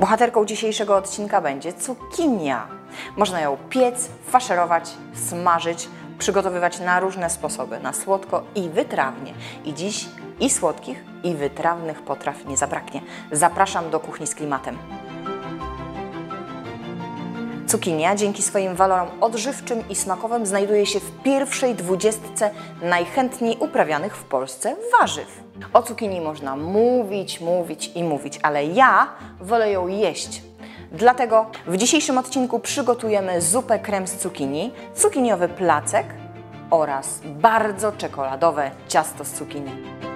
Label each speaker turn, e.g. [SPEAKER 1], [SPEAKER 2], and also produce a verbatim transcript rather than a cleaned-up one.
[SPEAKER 1] Bohaterką dzisiejszego odcinka będzie cukinia. Można ją piec, faszerować, smażyć, przygotowywać na różne sposoby, na słodko i wytrawnie. I dziś i słodkich, i wytrawnych potraw nie zabraknie. Zapraszam do kuchni z klimatem. Cukinia dzięki swoim walorom odżywczym i smakowym znajduje się w pierwszej dwudziestce najchętniej uprawianych w Polsce warzyw. O cukinii można mówić, mówić i mówić, ale ja wolę ją jeść. Dlatego w dzisiejszym odcinku przygotujemy zupę krem z cukinii, cukiniowy placek oraz bardzo czekoladowe ciasto z cukinii.